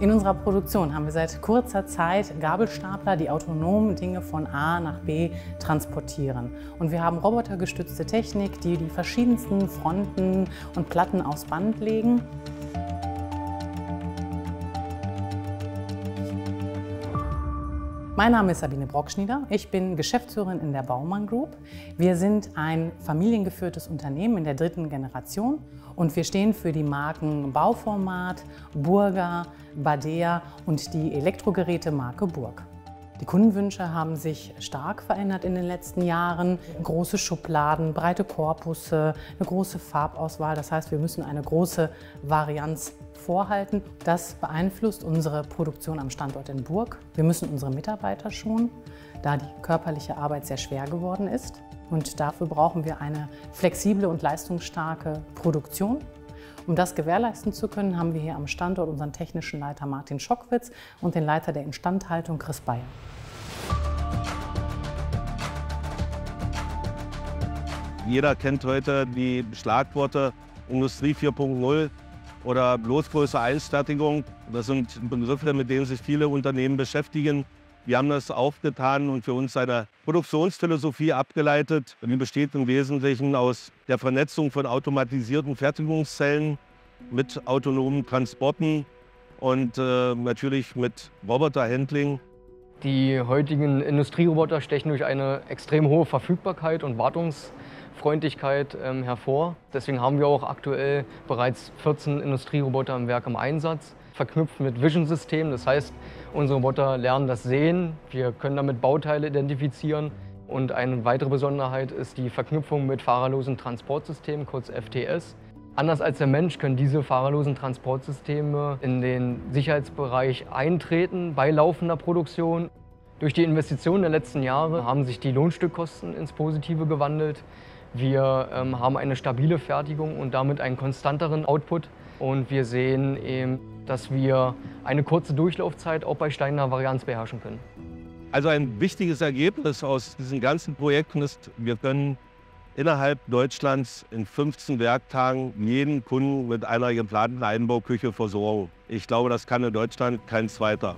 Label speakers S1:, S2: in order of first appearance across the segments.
S1: In unserer Produktion haben wir seit kurzer Zeit Gabelstapler, die autonom Dinge von A nach B transportieren. Und wir haben robotergestützte Technik, die die verschiedensten Fronten und Platten aufs Band legen. Mein Name ist Sabine Brockschnieder. Ich bin Geschäftsführerin in der Baumann Group. Wir sind ein familiengeführtes Unternehmen in der 3. Generation und wir stehen für die Marken Bauformat, Burger, Badea und die Elektrogerätemarke Burg. Die Kundenwünsche haben sich stark verändert in den letzten Jahren. Große Schubladen, breite Korpusse, eine große Farbauswahl. Das heißt, wir müssen eine große Varianz vorhalten. Das beeinflusst unsere Produktion am Standort in Burg. Wir müssen unsere Mitarbeiter schonen, da die körperliche Arbeit sehr schwer geworden ist. Und dafür brauchen wir eine flexible und leistungsstarke Produktion. Um das gewährleisten zu können, haben wir hier am Standort unseren technischen Leiter Martin Schockwitz und den Leiter der Instandhaltung Chris Bayer.
S2: Jeder kennt heute die Schlagworte Industrie 4.0 oder Losgröße 1 Fertigung. Das sind Begriffe, mit denen sich viele Unternehmen beschäftigen. Wir haben das aufgetan und für uns eine Produktionsphilosophie abgeleitet. Die besteht im Wesentlichen aus der Vernetzung von automatisierten Fertigungszellen mit autonomen Transporten und natürlich mit Roboterhandling.
S3: Die heutigen Industrieroboter stechen durch eine extrem hohe Verfügbarkeit und Wartungsfreundlichkeit hervor. Deswegen haben wir auch aktuell bereits 14 Industrieroboter im Werk im Einsatz, verknüpft mit Vision-Systemen. Das heißt, unsere Roboter lernen das Sehen, wir können damit Bauteile identifizieren. Und eine weitere Besonderheit ist die Verknüpfung mit fahrerlosen Transportsystemen, kurz FTS. Anders als der Mensch können diese fahrerlosen Transportsysteme in den Sicherheitsbereich eintreten bei laufender Produktion. Durch die Investitionen der letzten Jahre haben sich die Lohnstückkosten ins Positive gewandelt. Wir haben eine stabile Fertigung und damit einen konstanteren Output. Und wir sehen eben, dass wir eine kurze Durchlaufzeit auch bei steigender Varianz beherrschen können.
S2: Also ein wichtiges Ergebnis aus diesen ganzen Projekten ist, wir können innerhalb Deutschlands in 15 Werktagen jeden Kunden mit einer geplanten Einbauküche versorgen. Ich glaube, das kann in Deutschland kein zweiter.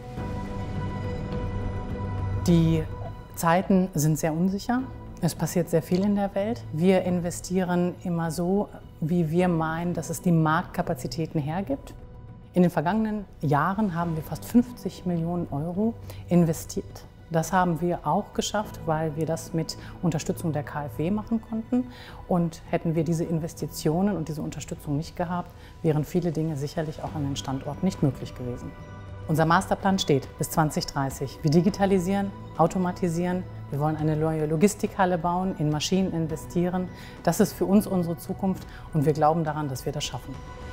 S1: Die Zeiten sind sehr unsicher. Es passiert sehr viel in der Welt. Wir investieren immer so, wie wir meinen, dass es die Marktkapazitäten hergibt. In den vergangenen Jahren haben wir fast 50 Millionen Euro investiert. Das haben wir auch geschafft, weil wir das mit Unterstützung der KfW machen konnten. Und hätten wir diese Investitionen und diese Unterstützung nicht gehabt, wären viele Dinge sicherlich auch an den Standorten nicht möglich gewesen. Unser Masterplan steht bis 2030. Wir digitalisieren, automatisieren. Wir wollen eine neue Logistikhalle bauen, in Maschinen investieren. Das ist für uns unsere Zukunft und wir glauben daran, dass wir das schaffen.